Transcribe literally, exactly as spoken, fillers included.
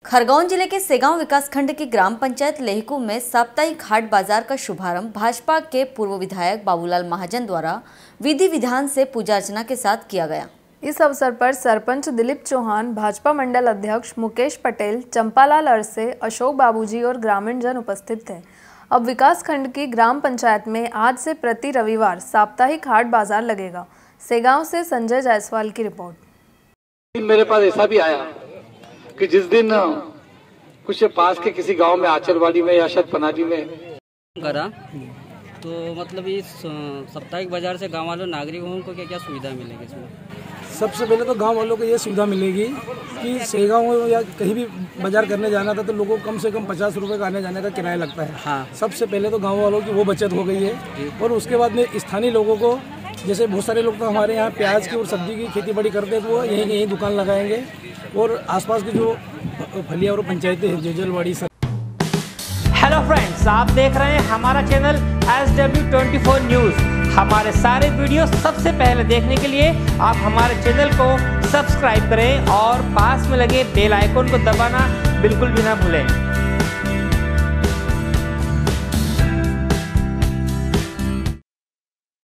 खरगोन जिले के सेगांव विकासखंड की ग्राम पंचायत लेहकू में साप्ताहिक हाट बाजार का शुभारंभ भाजपा के पूर्व विधायक बाबूलाल महाजन द्वारा विधि विधान से पूजा अर्चना के साथ किया गया। इस अवसर पर सरपंच दिलीप चौहान, भाजपा मंडल अध्यक्ष मुकेश पटेल, चंपालाल अरसे, अशोक बाबूजी और ग्रामीण जन उपस्थित थे। अब विकासखंड की ग्राम पंचायत में आज से प्रति रविवार साप्ताहिक हाट बाजार लगेगा। सेगांव से संजय जायसवाल की रिपोर्ट। मेरे पास ऐसा भी आया कि जिस दिन कुछ पास के किसी गांव में आचरवाड़ी में या शायद पनाजी में करा तो मतलब इस साप्ताहिक बाजार से गांव वालों नागरिकों को क्या क्या सुविधा मिलेगी इसमें? सबसे पहले तो गांव वालों को ये सुविधा मिलेगी कि सेगांव या कहीं भी बाजार करने जाना था तो लोगों को कम से कम पचास रुपए का आने जाने का किराया लगता है। हाँ। सबसे पहले तो गांव वालों की वो बचत हो गई है और उसके बाद में स्थानीय लोगों को, जैसे बहुत सारे लोग तो हमारे यहाँ प्याज की और सब्जी की खेती बाड़ी करते हैं तो वो यहीं यहीं दुकान लगाएंगे और आसपास की जो फलिया और पंचायतें हैं जेजलवाड़ी सब। हेलो फ्रेंड्स, आप देख रहे हैं हमारा channel S W twenty four news. हमारे सारे वीडियो सबसे पहले देखने के लिए आप हमारे चैनल को सब्सक्राइब करें और पास में लगे बेल आइकन को दबाना बिल्कुल भी ना भूलें।